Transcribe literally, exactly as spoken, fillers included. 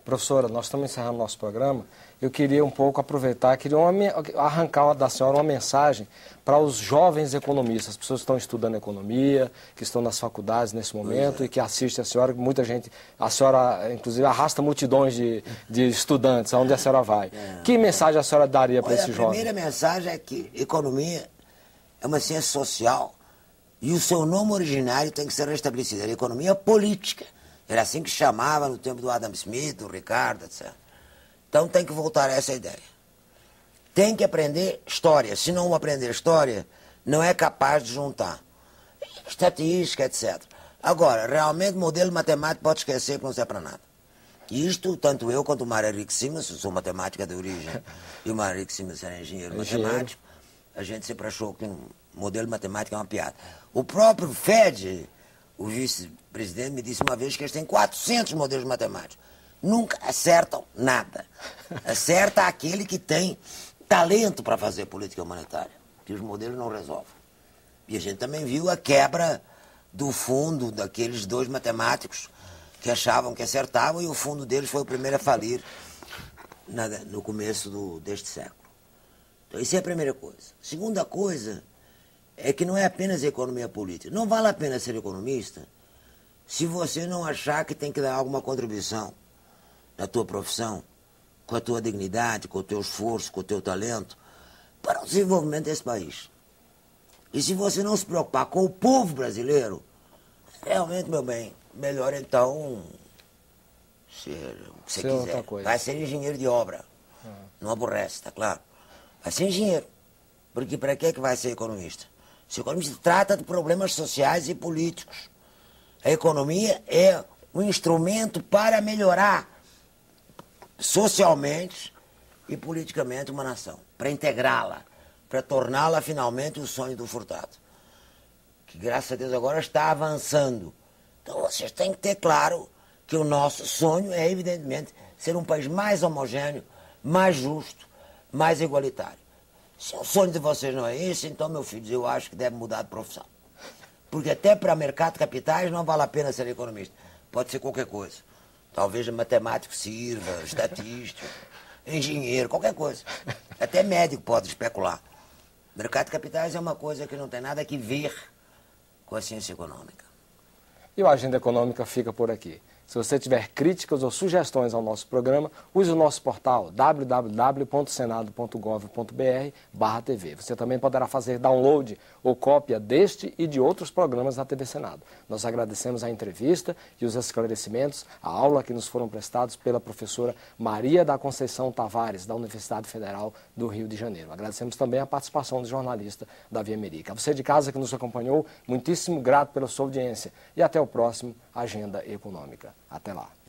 Professora, nós estamos encerrando nosso programa. Eu queria um pouco aproveitar, queria uma, arrancar da senhora uma mensagem para os jovens economistas, as pessoas que estão estudando economia, que estão nas faculdades nesse momento é. e que assistem a senhora, muita gente, a senhora inclusive arrasta multidões de, de estudantes, aonde a senhora vai. É. Que mensagem a senhora daria para esses jovens? A primeira mensagem é que economia é uma ciência social e o seu nome originário tem que ser restabelecido. A economia política. Era assim que chamava no tempo do Adam Smith, do Ricardo, etcétera. Então tem que voltar a essa ideia. Tem que aprender história. Se não aprender história, não é capaz de juntar estatística, etcétera. Agora, realmente, modelo matemático pode esquecer que não serve para nada. E isto, tanto eu quanto o Mário Henrique Simas, eu sou matemática de origem, e o Mário Henrique Simas era engenheiro, engenheiro matemático, a gente sempre achou que um modelo matemático é uma piada. O próprio Fed, o vice-presidente, me disse uma vez que eles têm quatrocentos modelos matemáticos. Nunca acertam nada. Acerta aquele que tem talento para fazer política monetária, que os modelos não resolvem. E a gente também viu a quebra do fundo daqueles dois matemáticos que achavam que acertavam e o fundo deles foi o primeiro a falir na, no começo do, deste século. Então, isso é a primeira coisa. Segunda coisa é que não é apenas economia política. Não vale a pena ser economista se você não achar que tem que dar alguma contribuição na tua profissão, com a tua dignidade, com o teu esforço, com o teu talento, para o desenvolvimento desse país. E se você não se preocupar com o povo brasileiro, realmente, meu bem, melhor então ser o que você ser quiser. Outra coisa. Vai ser engenheiro de obra. Ah. Não aborrece, tá claro? Vai ser engenheiro. Porque para que é que vai ser economista? Se economista trata de problemas sociais e políticos. A economia é um instrumento para melhorar socialmente e politicamente uma nação, para integrá-la, para torná-la finalmente o sonho do Furtado, que graças a Deus agora está avançando. Então vocês têm que ter claro que o nosso sonho é evidentemente ser um país mais homogêneo, mais justo, mais igualitário. Se o sonho de vocês não é esse, então, meu filho, eu acho que deve mudar de profissão. Porque até para mercado de capitais não vale a pena ser economista. Pode ser qualquer coisa. Talvez matemático sirva, estatístico, engenheiro, qualquer coisa. Até médico pode especular. Mercado de capitais é uma coisa que não tem nada a ver com a ciência econômica. E o Agenda Econômica fica por aqui. Se você tiver críticas ou sugestões ao nosso programa, use o nosso portal w w w ponto senado ponto gov ponto br barra T V. Você também poderá fazer download ou cópia deste e de outros programas da T V Senado. Nós agradecemos a entrevista e os esclarecimentos, a aula que nos foram prestados pela professora Maria da Conceição Tavares, da Universidade Federal do Rio de Janeiro. Agradecemos também a participação do jornalista Davi America. A você de casa que nos acompanhou, muitíssimo grato pela sua audiência. E até o próximo Agenda Econômica. Até lá.